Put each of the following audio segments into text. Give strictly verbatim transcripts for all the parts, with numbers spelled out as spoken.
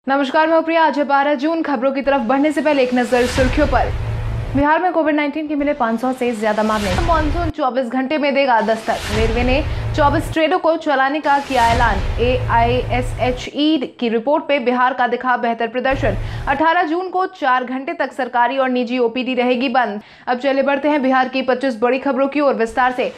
नमस्कार, मैं प्रिया। आज है बारह जून। खबरों की तरफ बढ़ने से पहले एक नजर सुर्खियों पर। बिहार में कोविड उन्नीस के मिले पाँच सौ से ज्यादा मामले। मानसून चौबीस घंटे में देगा दस्तक। रेलवे ने चौबीस ट्रेनों को चलाने का किया ऐलान। ए आई एस एच ई की रिपोर्ट पे बिहार का दिखा बेहतर प्रदर्शन। अठारह जून को चार घंटे तक सरकारी और निजी ओ पी डी रहेगी बंद। अब चले बढ़ते हैं बिहार की पच्चीस बड़ी खबरों की ओर विस्तार से।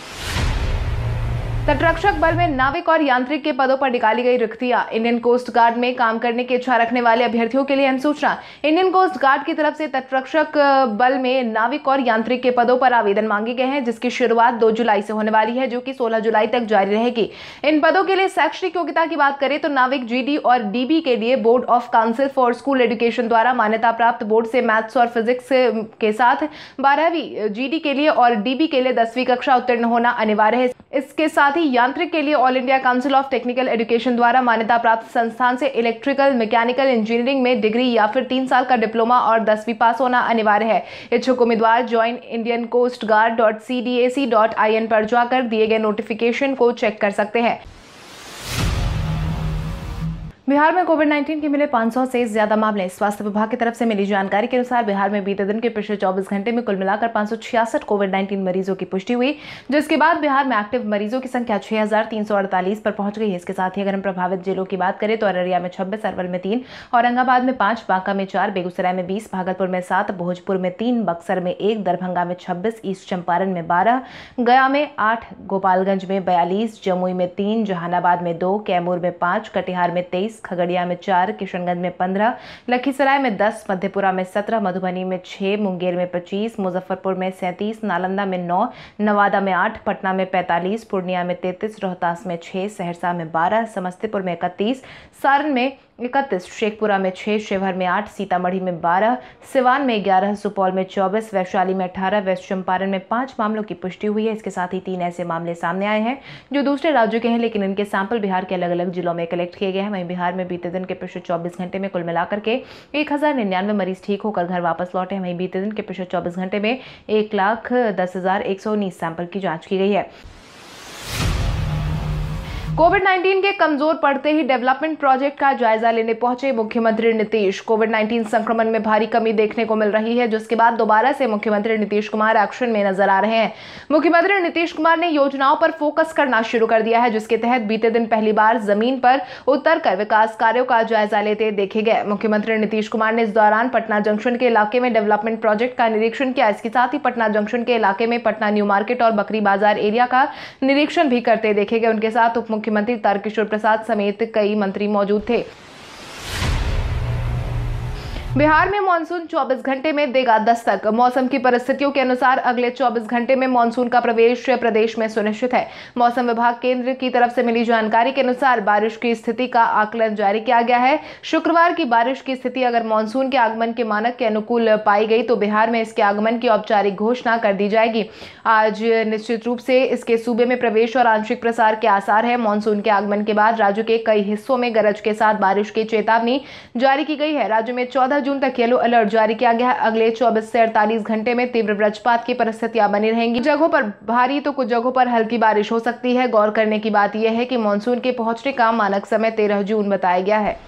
तटरक्षक बल में नाविक और यांत्रिक के पदों पर निकाली गई रिक्तियां। इंडियन कोस्ट गार्ड में काम करने की इच्छा रखने वाले अभ्यर्थियों के लिए अहम सूचना। इंडियन कोस्ट गार्ड की तरफ से तटरक्षक बल में नाविक और यांत्रिक के पदों पर आवेदन मांगे गए हैं, जिसकी शुरुआत दो जुलाई से होने वाली है, जो कि सोलह जुलाई तक जारी रहेगी। इन पदों के लिए शैक्षणिक योग्यता की बात करें तो नाविक जी डी और डी बी के लिए board of council for school education द्वारा मान्यता प्राप्त बोर्ड से मैथ्स और फिजिक्स के साथ बारहवीं, जी डी के लिए और डी बी के लिए दसवीं कक्षा उत्तीर्ण होना अनिवार्य है। इसके साथ ही यांत्रिक के लिए All India Council of Technical Education द्वारा मान्यता प्राप्त संस्थान से इलेक्ट्रिकल मैकेनिकल इंजीनियरिंग में डिग्री या फिर तीन साल का डिप्लोमा और दसवीं पास होना अनिवार्य है। इच्छुक उम्मीदवार join Indian coast guard dot C D A C dot I N पर जाकर दिए गए नोटिफिकेशन को चेक कर सकते हैं। बिहार में कोविड उन्नीस के मिले पाँच सौ से ज्यादा मामले। स्वास्थ्य विभाग की तरफ से मिली जानकारी के अनुसार बिहार में बीते दिन के पिछले चौबीस घंटे में कुल मिलाकर पाँच सौ छियासठ कोविड उन्नीस मरीजों की पुष्टि हुई, जिसके बाद बिहार में एक्टिव मरीजों की संख्या छह हजार तीन सौ अड़तालीस पर पहुंच गई है। इसके साथ ही अगर हम प्रभावित जिलों की बात करें तो अररिया में छब्बीस, अरवल में तीन, औरंगाबाद में पांच, बांका में चार, बेगूसराय में बीस, भागलपुर में सात, भोजपुर में तीन, बक्सर में एक, दरभंगा में छब्बीस, ईस्ट चंपारण में बारह, गया में आठ, गोपालगंज में बयालीस, जमुई में तीन, जहानाबाद में दो, कैमूर में पांच, कटिहार में तेईस, खगड़िया में चार, किशनगंज में पंद्रह, लखीसराय में दस, मधेपुरा में सत्रह, मधुबनी में छह, मुंगेर में पच्चीस, मुजफ्फरपुर में सैंतीस, नालंदा में नौ, नवादा में आठ, पटना में पैंतालीस, पूर्णिया में तैंतीस, रोहतास में छह, सहरसा में बारह, समस्तीपुर में इकतीस, सारण में इकतीस, शेखपुरा में छह, शिवहर में आठ, सीतामढ़ी में बारह, सिवान में ग्यारह, सुपौल में चौबीस, वैशाली में अठारह, वेस्ट चंपारण में पांच मामलों की पुष्टि हुई है। इसके साथ ही तीन ऐसे मामले सामने आए हैं जो दूसरे राज्यों के हैं, लेकिन इनके सैंपल बिहार के अलग अलग जिलों में कलेक्ट किए गए हैं। वहीं बिहार में बीते दिन के पिछले चौबीस घंटे में कुल मिलाकर के एक हजार निन्यानवे मरीज ठीक होकर घर वापस लौटे हैं। वहीं बीते दिन के पिछले चौबीस घंटे में एक लाख दस हजार एक सौ उन्नीस सैंपल की जांच की गई है। कोविड उन्नीस के कमजोर पड़ते ही डेवलपमेंट प्रोजेक्ट का जायजा लेने पहुंचे मुख्यमंत्री नीतीश। कोविड उन्नीस संक्रमण में भारी कमी देखने को मिल रही है, जिसके बाद दोबारा से मुख्यमंत्री नीतीश कुमार एक्शन में नजर आ रहे हैं। मुख्यमंत्री नीतीश कुमार ने योजनाओं पर फोकस करना शुरू कर दिया है, जिसके तहत बीते दिन पहली बार जमीन पर उतरकर विकास कार्यों का जायजा लेते देखे गए। मुख्यमंत्री नीतीश कुमार ने इस दौरान पटना जंक्शन के इलाके में डेवलपमेंट प्रोजेक्ट का निरीक्षण किया। इसके साथ ही पटना जंक्शन के इलाके में पटना न्यू मार्केट और बकरी बाजार एरिया का निरीक्षण भी करते देखे गए। उनके साथ उप मुख्यमंत्री तारकिशोर प्रसाद समेत कई मंत्री मौजूद थे। बिहार में मानसून चौबीस घंटे में देगा दस्तक। मौसम की परिस्थितियों के अनुसार अगले चौबीस घंटे में मानसून का प्रवेश प्रदेश में सुनिश्चित है। मौसम विभाग केंद्र की तरफ से मिली जानकारी के अनुसार बारिश की स्थिति का आकलन जारी किया गया है। शुक्रवार की बारिश की स्थिति अगर मानसून के आगमन के मानक के अनुकूल पाई गई तो बिहार में इसके आगमन की औपचारिक घोषणा कर दी जाएगी। आज निश्चित रूप से इसके सूबे में प्रवेश और आंशिक प्रसार के आसार है। मानसून के आगमन के बाद राज्य के कई हिस्सों में गरज के साथ बारिश की चेतावनी जारी की गई है। राज्य में चौदह जून तक येलो अलर्ट जारी किया गया है। अगले चौबीस से अड़तालीस घंटे में तीव्र वज्रपात की परिस्थितियां बनी रहेंगी। जगहों पर भारी तो कुछ जगहों पर हल्की बारिश हो सकती है। गौर करने की बात यह है कि मानसून के पहुंचने का मानक समय तेरह जून बताया गया है।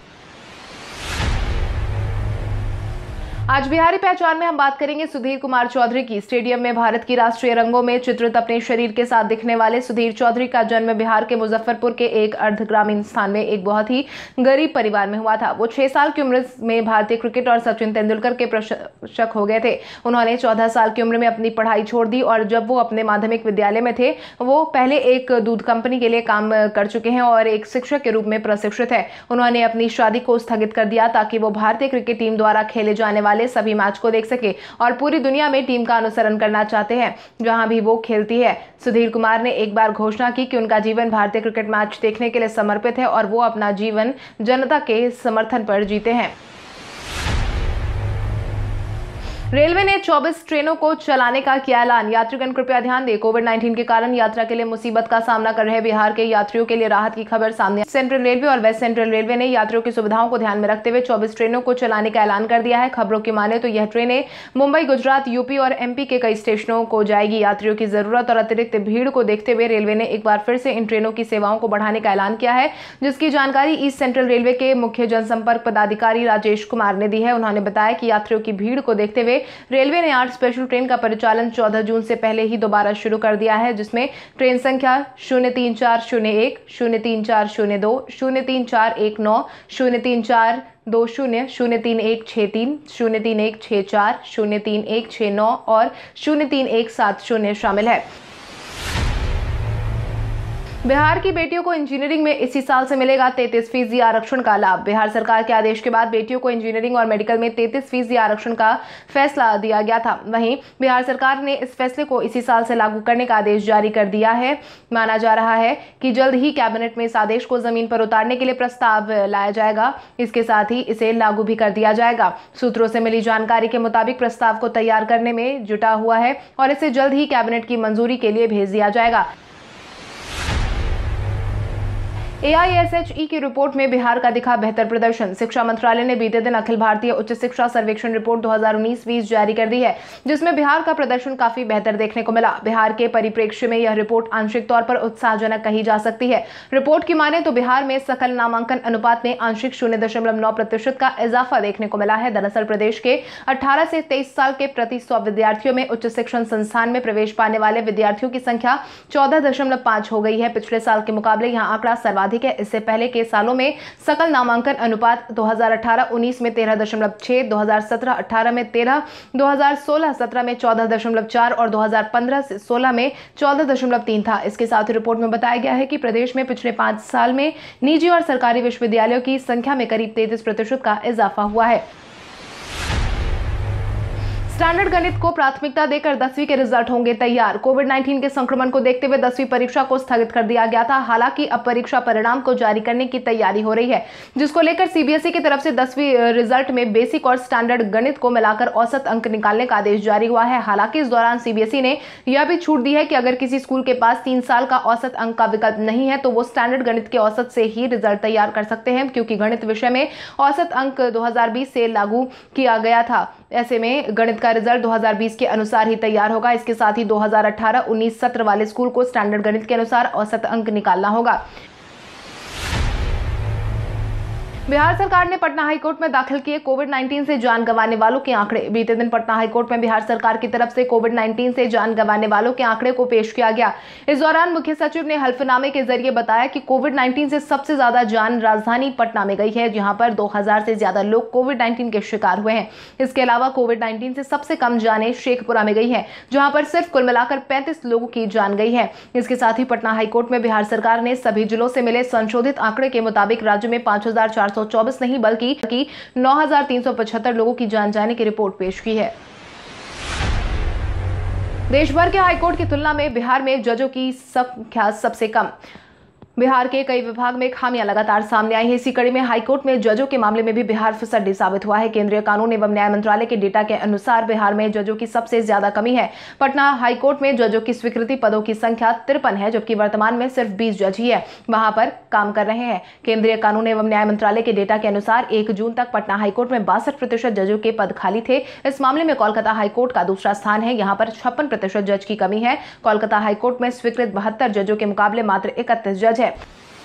आज बिहारी पहचान में हम बात करेंगे सुधीर कुमार चौधरी की। स्टेडियम में भारत की राष्ट्रीय रंगों में चित्रित अपने शरीर के साथ दिखने वाले सुधीर चौधरी का जन्म बिहार के मुजफ्फरपुर के एक अर्ध ग्रामीण स्थान में एक बहुत ही गरीब परिवार में हुआ था। वो छह साल की उम्र में भारतीय क्रिकेट और सचिन तेंदुलकर के प्रशंसक हो गए थे। उन्होंने चौदह साल की उम्र में अपनी पढ़ाई छोड़ दी और जब वो अपने माध्यमिक विद्यालय में थे वो पहले एक दूध कंपनी के लिए काम कर चुके हैं और एक शिक्षक के रूप में प्रशिक्षित है। उन्होंने अपनी शादी को स्थगित कर दिया ताकि वो भारतीय क्रिकेट टीम द्वारा खेले जाने वाले सभी मैच को देख सके और पूरी दुनिया में टीम का अनुसरण करना चाहते हैं जहां भी वो खेलती है। सुधीर कुमार ने एक बार घोषणा की कि उनका जीवन भारतीय क्रिकेट मैच देखने के लिए समर्पित है और वो अपना जीवन जनता के समर्थन पर जीते हैं। रेलवे ने चौबीस ट्रेनों को चलाने का किया ऐलान। यात्रीगण कृपया ध्यान दें, कोविड नाइन्टीन के कारण यात्रा के लिए मुसीबत का सामना कर रहे बिहार के यात्रियों के लिए राहत की खबर सामने। सेंट्रल रेलवे और वेस्ट सेंट्रल रेलवे ने यात्रियों की सुविधाओं को ध्यान में रखते हुए चौबीस ट्रेनों को चलाने का ऐलान कर दिया है। खबरों की माने तो यह ट्रेनें मुंबई, गुजरात, यूपी और एमपी के कई स्टेशनों को जाएगी। यात्रियों की जरूरत और अतिरिक्त भीड़ को देखते हुए रेलवे ने एक बार फिर से इन ट्रेनों की सेवाओं को बढ़ाने का ऐलान किया है, जिसकी जानकारी ईस्ट सेंट्रल रेलवे के मुख्य जनसंपर्क पदाधिकारी राजेश कुमार ने दी है। उन्होंने बताया कि यात्रियों की भीड़ को देखते हुए रेलवे ने आठ स्पेशल ट्रेन का परिचालन चौदह जून से पहले ही दोबारा शुरू कर दिया है, जिसमें ट्रेन संख्या शून्य तीन चार शून्य एक, शून्य तीन चार शून्य दो, शून्य तीन चार एक नौ, शून्य तीन चार दो शून्य, शून्य तीन एक छः तीन, शून्य तीन एक छः चार, शून्य तीन एक छः नौ और शून्य तीन एक सात शून्य शामिल है। बिहार की बेटियों को इंजीनियरिंग में इसी साल से मिलेगा तैंतीस फीसदी आरक्षण का लाभ। बिहार सरकार के आदेश के बाद बेटियों को इंजीनियरिंग और मेडिकल में तैंतीस फीसदी आरक्षण का फैसला दिया गया था। वहीं बिहार सरकार ने इस फैसले को इसी साल से लागू करने का आदेश जारी कर दिया है। माना जा रहा है कि जल्द ही कैबिनेट में इस आदेश को जमीन पर उतारने के लिए प्रस्ताव लाया जाएगा। इसके साथ ही इसे लागू भी कर दिया जाएगा। सूत्रों से मिली जानकारी के मुताबिक प्रस्ताव को तैयार करने में जुटा हुआ है और इसे जल्द ही कैबिनेट की मंजूरी के लिए भेज दिया जाएगा। ए आई एस एच ई की रिपोर्ट में बिहार का दिखा बेहतर प्रदर्शन। शिक्षा मंत्रालय ने बीते दिन अखिल भारतीय उच्च शिक्षा सर्वेक्षण रिपोर्ट दो हज़ार उन्नीस बीस जारी कर दी है, जिसमें बिहार का प्रदर्शन काफी बेहतर देखने को मिला। बिहार के परिप्रेक्ष्य में यह रिपोर्ट आंशिक तौर पर उत्साहजनक कही जा सकती है। रिपोर्ट की माने तो बिहार में सकल नामांकन अनुपात में आंशिक शून्य दशमलव नौ प्रतिशत का इजाफा देखने को मिला है। दरअसल प्रदेश के अठारह से तेईस साल के प्रति सौ विद्यार्थियों में उच्च शिक्षण संस्थान में प्रवेश पाने वाले विद्यार्थियों की संख्या चौदह दशमलव पांच हो गई है। पिछले साल के मुकाबले यह आंकड़ा सर्वाधिक है। इससे पहले के सालों में सकल नामांकन अनुपात दो हज़ार अठारह उन्नीस में तेरह दशमलव छह, दो हज़ार सत्रह अठारह में तेरह, दो हज़ार सोलह सत्रह में चौदह दशमलव चार और दो हज़ार पंद्रह सोलह में चौदह दशमलव तीन था। इसके साथ ही रिपोर्ट में बताया गया है कि प्रदेश में पिछले पांच साल में निजी और सरकारी विश्वविद्यालयों की संख्या में करीब तैंतीस प्रतिशत का इजाफा हुआ है। स्टैंडर्ड गणित को प्राथमिकता देकर दसवीं के रिजल्ट होंगे तैयार। कोविड नाइन्टीन के संक्रमण को देखते हुए दसवीं परीक्षा को स्थगित कर दिया गया था। हालांकि अब परीक्षा परिणाम को जारी करने की तैयारी हो रही है, जिसको लेकर सी बी एस ई की तरफ से दसवीं रिजल्ट में बेसिक और स्टैंडर्ड गणित को मिलाकर औसत अंक निकालने का आदेश जारी हुआ है। हालांकि इस दौरान सी बी एस ई ने यह भी छूट दी है कि अगर किसी स्कूल के पास तीन साल का औसत अंक का विकल्प नहीं है तो वो स्टैंडर्ड गणित के औसत से ही रिजल्ट तैयार कर सकते हैं, क्योंकि गणित विषय में औसत अंक दो हज़ार बीस से लागू किया गया था। ऐसे में गणित का रिजल्ट दो हज़ार बीस के अनुसार ही तैयार होगा। इसके साथ ही दो हज़ार अठारह उन्नीस सत्र वाले स्कूल को स्टैंडर्ड गणित के अनुसार औसत अंक निकालना होगा। बिहार सरकार ने पटना हाईकोर्ट में दाखिल किए कोविड नाइन्टीन से जान गंवाने वालों के आंकड़े। बीते दिन पटना हाईकोर्ट में बिहार सरकार की तरफ से कोविड नाइन्टीन से जान गंवाने वालों के आंकड़े को पेश किया गया। इस दौरान मुख्य सचिव ने हल्फनामे के जरिए बताया कि कोविड नाइन्टीन से सबसे ज्यादा जान राजधानी पटना में गई है, जहां पर दो हजार से ज्यादा लोग कोविड नाइन्टीन के शिकार हुए हैं। इसके अलावा कोविड नाइन्टीन से सबसे कम जानें शेखपुरा में गई है, जहां पर सिर्फ कुल मिलाकर पैंतीस लोगों की जान गई है। इसके साथ ही पटना हाईकोर्ट में बिहार सरकार ने सभी जिलों से मिले संशोधित आंकड़े के मुताबिक राज्य में पांच हजार चार सौ चौबीस नहीं बल्कि कि नौ हजार तीन सौ पचहत्तर लोगों की जान जाने की रिपोर्ट पेश की है। देश भर के हाईकोर्ट की तुलना में बिहार में जजों की संख्या सबसे कम। बिहार के कई विभाग में खामियां लगातार सामने आई है। इसी कड़ी में हाईकोर्ट में जजों के मामले में भी बिहार फिसड्डी साबित हुआ है। केंद्रीय कानून एवं न्याय मंत्रालय के डेटा के अनुसार बिहार में जजों की सबसे ज्यादा कमी है। पटना हाईकोर्ट में जजों की स्वीकृति पदों की संख्या तिरपन है, जबकि वर्तमान में सिर्फ बीस जज ही है वहां पर काम कर रहे हैं। केंद्रीय कानून एवं न्याय मंत्रालय के डेटा के अनुसार एक जून तक पटना हाईकोर्ट में बासठ प्रतिशत जजों के पद खाली थे। इस मामले में कोलकाता हाईकोर्ट का दूसरा स्थान है, यहाँ पर छप्पन प्रतिशत जज की कमी है। कोलकाता हाईकोर्ट में स्वीकृत बहत्तर जजों के मुकाबले मात्र इकतीस जज है।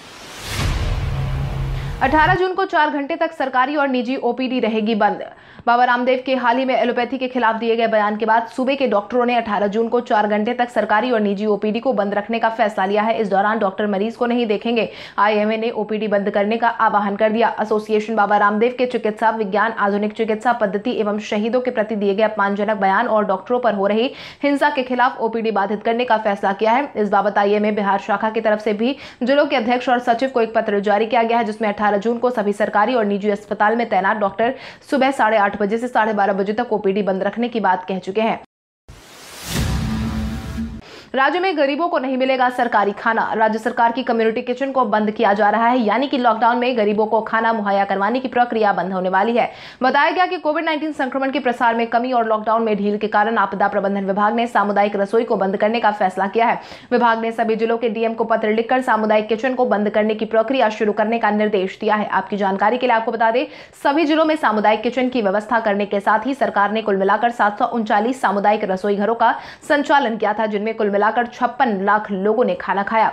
अठारह जून को चार घंटे तक सरकारी और निजी ओ पी डी रहेगी बंद। बाबा रामदेव के हाल ही में एलोपैथी के खिलाफ दिए गए बयान के बाद सूबे के डॉक्टरों ने अठारह जून को चार घंटे तक सरकारी और निजी ओ पी डी को बंद रखने का फैसला लिया है। इस दौरान डॉक्टर मरीज को नहीं देखेंगे। आई एम ए ने ओ पी डी बंद करने का आह्वान कर दिया। एसोसिएशन बाबा रामदेव के चिकित्सा विज्ञान, आधुनिक चिकित्सा पद्धति एवं शहीदों के प्रति दिए गए अपमानजनक बयान और डॉक्टरों पर हो रही हिंसा के खिलाफ ओ पी डी बाधित करने का फैसला किया है। इस बाबत आई एम ए बिहार शाखा की तरफ से भी जिलों के अध्यक्ष और सचिव को एक पत्र जारी किया गया है, जिसमें अठारह जून को सभी सरकारी और निजी अस्पताल में तैनात डॉक्टर सुबह साढ़े आठ बजे से साढ़े बारह बजे तक ओ पी डी बंद रखने की बात कह चुके हैं। राज्य में गरीबों को नहीं मिलेगा सरकारी खाना। राज्य सरकार की कम्युनिटी किचन को बंद किया जा रहा है, यानी कि लॉकडाउन में गरीबों को खाना मुहैया करवाने की प्रक्रिया बंद होने वाली है। बताया गया कि कोविड नाइन्टीन संक्रमण के प्रसार में कमी और लॉकडाउन में ढील के कारण आपदा प्रबंधन विभाग ने सामुदायिक रसोई को बंद करने का फैसला किया है। विभाग ने सभी जिलों के डीएम को पत्र लिखकर सामुदायिक किचन को बंद करने की प्रक्रिया शुरू करने का निर्देश दिया है। आपकी जानकारी के लिए आपको बता दें, सभी जिलों में सामुदायिक किचन की व्यवस्था करने के साथ ही सरकार ने कुल मिलाकर सात सौ उनचालीस सामुदायिक रसोई घरों का संचालन किया था, जिनमें कुल मिलाकर छप्पन लाख लोगों ने खाना खाया।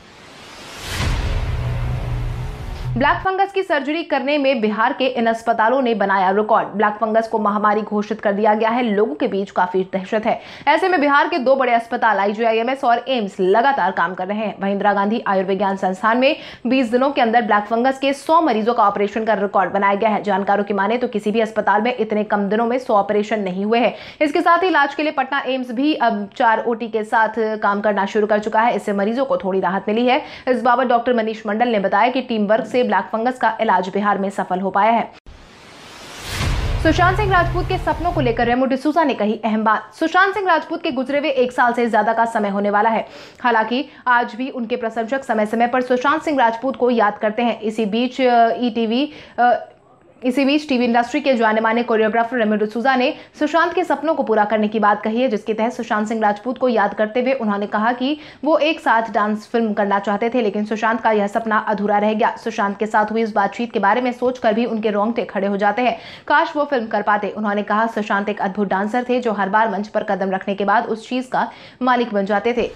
ब्लैक फंगस की सर्जरी करने में बिहार के इन अस्पतालों ने बनाया रिकॉर्ड। ब्लैक फंगस को महामारी घोषित कर दिया गया है, लोगों के बीच काफी दहशत है। ऐसे में बिहार के दो बड़े अस्पताल आईजीआईएमएस और एम्स लगातार काम कर रहे हैं। वहीं इंदिरा गांधी आयुर्विज्ञान संस्थान में बीस दिनों के अंदर ब्लैक फंगस के सौ मरीजों का ऑपरेशन का रिकॉर्ड बनाया गया है। जानकारों की माने तो किसी भी अस्पताल में इतने कम दिनों में सौ ऑपरेशन नहीं हुए हैं। इसके साथ ही इलाज के लिए पटना एम्स भी अब चार ओटी के साथ काम करना शुरू कर चुका है। इससे मरीजों को थोड़ी राहत मिली है। इस बाबत डॉक्टर मनीष मंडल ने बताया कि टीम वर्क से ब्लैक फंगस का इलाज बिहार में सफल हो पाया है। सुशांत सिंह राजपूत के सपनों को लेकर रेमो डिसूजा ने कही अहम बात। सुशांत सिंह राजपूत के गुजरे हुए एक साल से ज्यादा का समय होने वाला है। हालांकि आज भी उनके प्रशंसक समय समय पर सुशांत सिंह राजपूत को याद करते हैं। इसी बीच ईटीवी इसी बीच टीवी इंडस्ट्री के जाने माने कोरियोग्राफर रेमो डिसूजा ने सुशांत के सपनों को पूरा करने की बात कही है, जिसके तहत सुशांत सिंह राजपूत को याद करते हुए उन्होंने कहा कि वो एक साथ डांस फिल्म करना चाहते थे, लेकिन सुशांत का यह सपना अधूरा रह गया। सुशांत के साथ हुई इस बातचीत के बारे में सोचकर भी उनके रोंगटे खड़े हो जाते हैं। काश वो फिल्म कर पाते। उन्होंने कहा, सुशांत एक अद्भुत डांसर थे जो हर बार मंच पर कदम रखने के बाद उस चीज का मालिक बन जाते थे।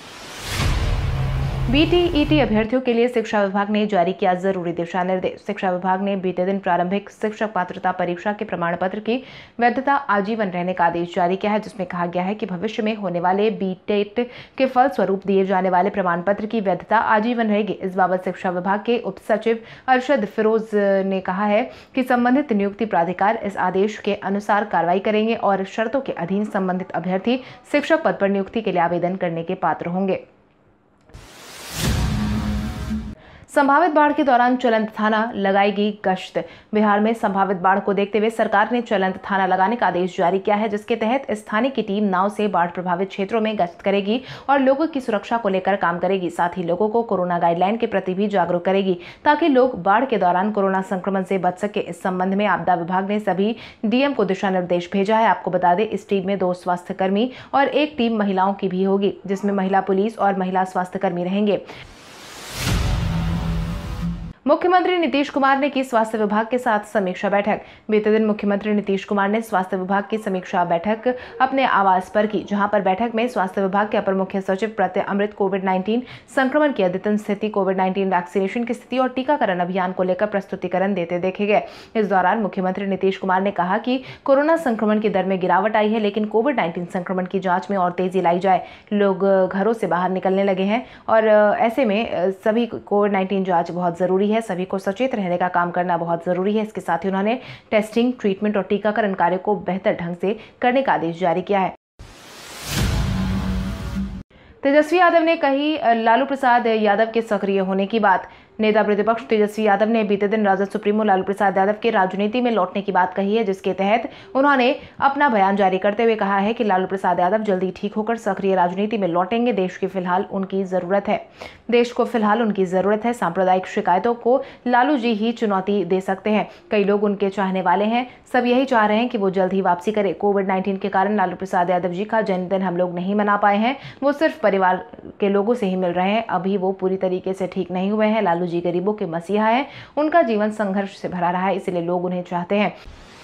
बीटीईटी अभ्यर्थियों के लिए शिक्षा विभाग ने जारी किया जरूरी दिशा निर्देश। शिक्षा विभाग ने बीते दिन प्रारंभिक शिक्षक पात्रता परीक्षा के प्रमाण पत्र की वैधता आजीवन रहने का आदेश जारी किया है, जिसमें कहा गया है कि भविष्य में होने वाले बीटेट के फल स्वरूप दिए जाने वाले प्रमाण पत्र की वैधता आजीवन रहेगी। इस बाबत शिक्षा विभाग के उप सचिव अरशद फिरोज ने कहा है कि संबंधित नियुक्ति प्राधिकार इस आदेश के अनुसार कार्रवाई करेंगे और शर्तों के अधीन संबंधित अभ्यर्थी शिक्षक पद पर नियुक्ति के लिए आवेदन करने के पात्र होंगे। संभावित बाढ़ के दौरान चलंत थाना लगाएगी गश्त। बिहार में संभावित बाढ़ को देखते हुए सरकार ने चलंत थाना लगाने का आदेश जारी किया है, जिसके तहत इस थाने की टीम नाव से बाढ़ प्रभावित क्षेत्रों में गश्त करेगी और लोगों की सुरक्षा को लेकर काम करेगी। साथ ही लोगों को कोरोना गाइडलाइन के प्रति भी जागरूक करेगी, ताकि लोग बाढ़ के दौरान कोरोना संक्रमण से बच सके। इस संबंध में आपदा विभाग ने सभी डीएम को दिशा निर्देश भेजा है। आपको बता दें, इस टीम में दो स्वास्थ्य कर्मी और एक टीम महिलाओं की भी होगी, जिसमें महिला पुलिस और महिला स्वास्थ्य कर्मी रहेंगे। मुख्यमंत्री नीतीश कुमार ने की स्वास्थ्य विभाग के साथ समीक्षा बैठक। बीते दिन मुख्यमंत्री नीतीश कुमार ने स्वास्थ्य विभाग की समीक्षा बैठक अपने आवास पर की, जहां पर बैठक में स्वास्थ्य विभाग के अपर मुख्य सचिव प्रत्यय अमृत कोविड नाइन्टीन संक्रमण की अद्यतन स्थिति, कोविड नाइन्टीन वैक्सीनेशन की स्थिति और टीकाकरण अभियान को लेकर प्रस्तुतिकरण देते देखे गए। इस दौरान मुख्यमंत्री नीतीश कुमार ने कहा कि कोरोना संक्रमण की दर में गिरावट आई है, लेकिन कोविड नाइन्टीन संक्रमण की जाँच में और तेजी लाई जाए। लोग घरों से बाहर निकलने लगे हैं और ऐसे में सभी कोविड नाइन्टीन जाँच बहुत जरूरी है। सभी को सचेत रहने का काम करना बहुत जरूरी है। इसके साथ ही उन्होंने टेस्टिंग, ट्रीटमेंट और टीकाकरण कार्य को बेहतर ढंग से करने का आदेश जारी किया है। तेजस्वी यादव ने कही लालू प्रसाद यादव के सक्रिय होने की बात। नेता प्रतिपक्ष तेजस्वी यादव ने बीते दिन राजद सुप्रीमो लालू प्रसाद यादव के राजनीति में लौटने की बात कही है, जिसके तहत उन्होंने अपना बयान जारी करते हुए कहा है कि लालू प्रसाद यादव जल्दी ठीक होकर सक्रिय राजनीति में लौटेंगे। देश की फिलहाल उनकी जरूरत है देश को फिलहाल उनकी जरूरत है। सांप्रदायिक शिकायतों को लालू जी ही चुनौती दे सकते हैं। कई लोग उनके चाहने वाले हैं, सब यही चाह रहे हैं कि वो जल्द ही वापसी करे। कोविड नाइन्टीन के कारण लालू प्रसाद यादव जी का जन्मदिन हम लोग नहीं मना पाए हैं, वो सिर्फ परिवार के लोगों से ही मिल रहे हैं। अभी वो पूरी तरीके से ठीक नहीं हुए हैं। लालू जी गरीबों के मसीहा हैं, उनका जीवन संघर्ष से भरा रहा है, इसलिए लोग उन्हें चाहते हैं।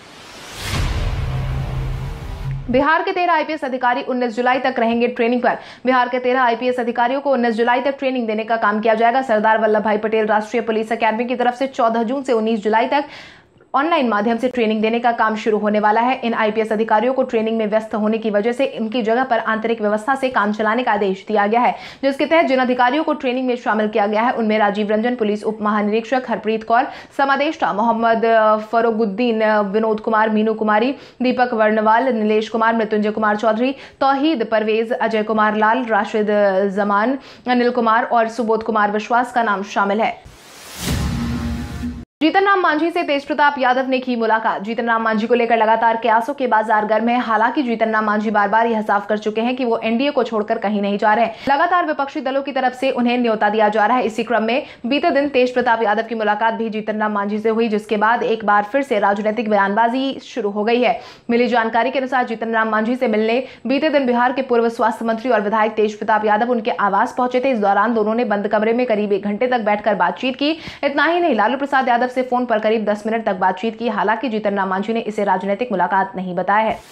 बिहार के तेरह आईपीएस अधिकारी उन्नीस जुलाई तक रहेंगे ट्रेनिंग पर। बिहार के तेरह आईपीएस अधिकारियों को उन्नीस जुलाई तक ट्रेनिंग देने का काम किया जाएगा। सरदार वल्लभ भाई पटेल राष्ट्रीय पुलिस अकादमी की तरफ से चौदह जून से उन्नीस जुलाई तक ऑनलाइन माध्यम से ट्रेनिंग देने का काम शुरू होने वाला है। इन आईपीएस अधिकारियों को ट्रेनिंग में व्यस्त होने की वजह से इनकी जगह पर आंतरिक व्यवस्था से काम चलाने का आदेश दिया गया है, जिसके तहत जिन अधिकारियों को ट्रेनिंग में शामिल किया गया है उनमें राजीव रंजन पुलिस उप महानिरीक्षक, हरप्रीत कौर समादेष्टा, मोहम्मद फरोगुद्दीन, विनोद कुमार, मीनू कुमारी, दीपक वर्णवाल, नीलेश कुमार, मृत्युंजय कुमार चौधरी, तौहीद परवेज, अजय कुमार लाल, राशिद जमान, अनिल कुमार और सुबोध कुमार विश्वास का नाम शामिल है। जीतन राम मांझी से तेज प्रताप यादव ने की मुलाकात। जीतन राम मांझी को लेकर लगातार कयासों के बाजार गर्म है। हालांकि जीतन राम मांझी बार बार यह साफ कर चुके हैं कि वो एनडीए को छोड़कर कहीं नहीं जा रहे हैं। लगातार विपक्षी दलों की तरफ से उन्हें न्योता दिया जा रहा है। इसी क्रम में बीते दिन तेज प्रताप यादव की मुलाकात भी जीतन राम मांझी से हुई, जिसके बाद एक बार फिर से राजनीतिक बयानबाजी शुरू हो गई है। मिली जानकारी के अनुसार जीतन राम मांझी से मिलने बीते दिन बिहार के पूर्व स्वास्थ्य मंत्री और विधायक तेज प्रताप यादव उनके आवास पहुंचे थे। इस दौरान दोनों ने बंद कमरे में करीब एक घंटे तक बैठकर बातचीत की। इतना ही नहीं, लालू प्रसाद यादव से फोन पर करीब दस मिनट तक बातचीत की। हालांकि जीतन राम मांझी ने इसे राजनीतिक मुलाकात नहीं बताया है।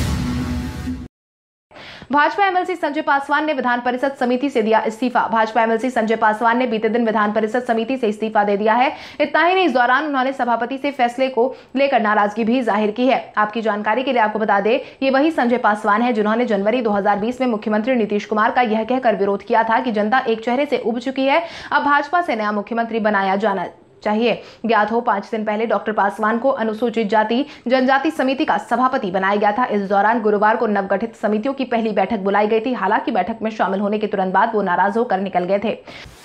भाजपा एमएलसी संजय पासवान ने विधान परिषद समिति से दिया इस्तीफा। भाजपा एमएलसी संजय पासवान ने बीते दिन विधान परिषद समिति से इस्तीफा दे दिया है। इतना ही नहीं, इस दौरान उन्होंने सभापति से फैसले को लेकर नाराजगी भी जाहिर की है। आपकी जानकारी के लिए आपको बता दें, ये वही संजय पासवान है जिन्होंने जनवरी दो हज़ार बीस में मुख्यमंत्री नीतीश कुमार का यह कहकर विरोध किया था कि जनता एक चेहरे से उब चुकी है, अब भाजपा से नया मुख्यमंत्री बनाया जाना चाहिए। ज्ञात हो, पांच दिन पहले डॉक्टर पासवान को अनुसूचित जाति जनजाति समिति का सभापति बनाया गया था। इस दौरान गुरुवार को नवगठित समितियों की पहली बैठक बुलाई गई थी। हालांकि बैठक में शामिल होने के तुरंत बाद वो नाराज होकर निकल गए थे।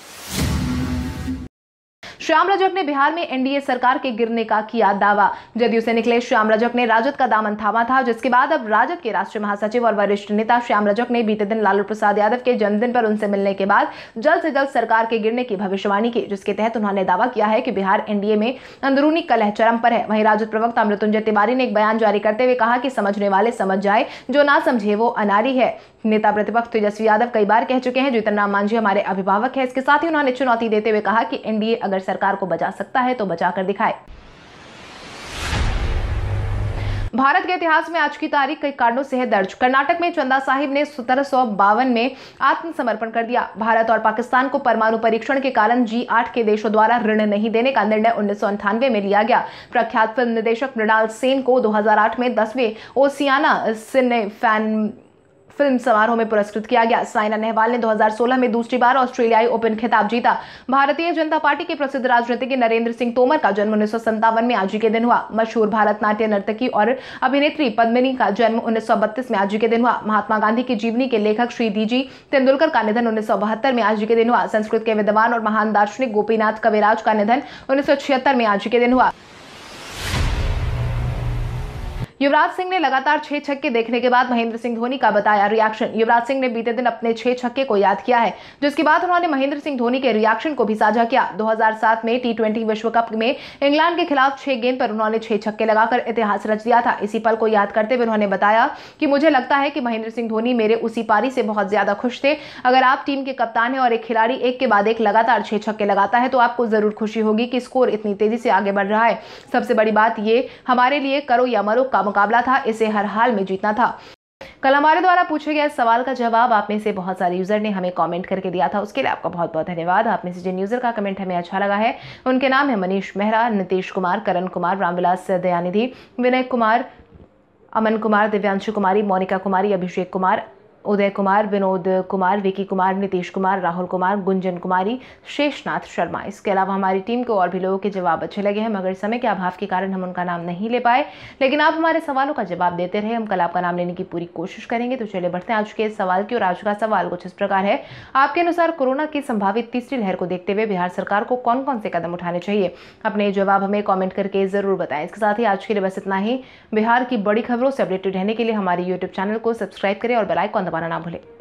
श्याम रजक ने बिहार में एनडीए सरकार के गिरने का किया दावा। जदयू से निकले श्याम रजक ने राजद का दामन थामा था, जिसके बाद अब राजद के राष्ट्रीय महासचिव और वरिष्ठ नेता श्याम रजक ने बीते दिन लालू प्रसाद यादव के जन्मदिन पर उनसे मिलने के बाद जल्द से जल्द सरकार के गिरने की भविष्यवाणी की, जिसके तहत उन्होंने दावा किया है कि बिहार एनडीए में अंदरूनी कलह चरम पर है। वहीं राजद प्रवक्ता मृत्युंजय तिवारी ने एक बयान जारी करते हुए कहा कि समझने वाले समझ जाए, जो ना समझे वो अनाड़ी है। नेता प्रतिपक्ष तेजस्वी यादव कई बार कह चुके हैं जीतन राम मांझी हमारे अभिभावक है। इसके साथ ही उन्होंने चुनौती देते हुए कहा कि एनडीए अगर सरकार को बचा सकता है तो बचा कर दिखाए। भारत के इतिहास में आज की तारीख कई कारणों से है दर्ज। कर्नाटक में चंदा साहिब ने सत्रह सौ बावन में आत्मसमर्पण कर दिया। भारत और पाकिस्तान को परमाणु परीक्षण के कारण जी आठ के देशों द्वारा ऋण नहीं देने का निर्णय उन्नीस सौ अंठानवे में लिया गया। प्रख्यात फिल्म निर्देशक मृणाल सेन को दो हज़ार आठ में दसवें ओसियाना सिने फैन फिल्म समारोह में पुरस्कृत किया गया। साइना नेहवाल ने दो हज़ार सोलह में दूसरी बार ऑस्ट्रेलियाई ओपन खिताब जीता। भारतीय जनता पार्टी के प्रसिद्ध राजनीतिज्ञ नरेंद्र सिंह तोमर का जन्म उन्नीस सौ संतावन में आज ही के दिन हुआ। मशहूर भारत नाट्य नर्तकी और अभिनेत्री पद्मिनी का जन्म उन्नीस सौ बत्तीस में आज ही के दिन हुआ। महात्मा गांधी की जीवनी के लेखक श्री डीजी तेंदुलकर का निधन उन्नीस सौ बहत्तर में आज ही के दिन हुआ। संस्कृत के विद्वान और महान दार्शनिक गोपीनाथ कविराज का निधन उन्नीस सौ छिहत्तर में आज ही के दिन हुआ। युवराज सिंह ने लगातार छह छक्के देखने के बाद महेंद्र सिंह धोनी का बताया रिएक्शन। युवराज सिंह ने बीते दिन अपने छह छक्के को याद किया है, जिसके बाद उन्होंने महेंद्र सिंह धोनी के रिएक्शन को भी साझा किया। दो हज़ार सात में टी ट्वेंटी विश्व कप में इंग्लैंड के खिलाफ छह गेंद पर उन्होंने छह छक्के लगाकर इतिहास रच दिया था। इसी पल को याद करते हुए उन्होंने बताया कि मुझे लगता है कि महेंद्र सिंह धोनी मेरे उसी पारी से बहुत ज्यादा खुश थे। अगर आप टीम के कप्तान हैं और एक खिलाड़ी एक के बाद एक लगातार छह छक्के लगाता है तो आपको जरूर खुशी होगी कि स्कोर इतनी तेजी से आगे बढ़ रहा है। सबसे बड़ी बात ये हमारे लिए करो या मरो का मुकाबला था, इसे हर हाल में जीतना था। कल हमारे द्वारा पूछे गए सवाल का जवाब आप में से बहुत सारे यूजर ने हमें कमेंट करके दिया था, उसके लिए आपका बहुत बहुत धन्यवाद। आप में से जिन यूजर का कमेंट हमें अच्छा लगा है उनके नाम है मनीष मेहरा, नीतीश कुमार, करण कुमार, रामविलास दयानिधि, विनय कुमार, अमन कुमार, दिव्यांशु कुमारी, मोनिका कुमारी, अभिषेक कुमार, उदय कुमार, विनोद कुमार, विकी कुमार, नीतीश कुमार, राहुल कुमार, गुंजन कुमारी, शेषनाथ शर्मा। इसके अलावा हमारी टीम को और भी लोगों के जवाब अच्छे लगे हैं, मगर समय के अभाव के कारण हम उनका नाम नहीं ले पाए। लेकिन आप हमारे सवालों का जवाब देते रहे, हम कल आपका नाम लेने की पूरी कोशिश करेंगे। तो चलिए बढ़ते हैं आज के सवाल की। और आज का सवाल कुछ इस प्रकार है, आपके अनुसार कोरोना की संभावित तीसरी लहर को देखते हुए बिहार सरकार को कौन कौन से कदम उठाने चाहिए? अपने जवाब हमें कॉमेंट करके जरूर बताएं। इसके साथ ही आज के लिए बस इतना ही। बिहार की बड़ी खबरों से अपडेटेड रहने के लिए हमारे यूट्यूब चैनल को सब्सक्राइब करें और बेल आइकन दबाना ना भूलें।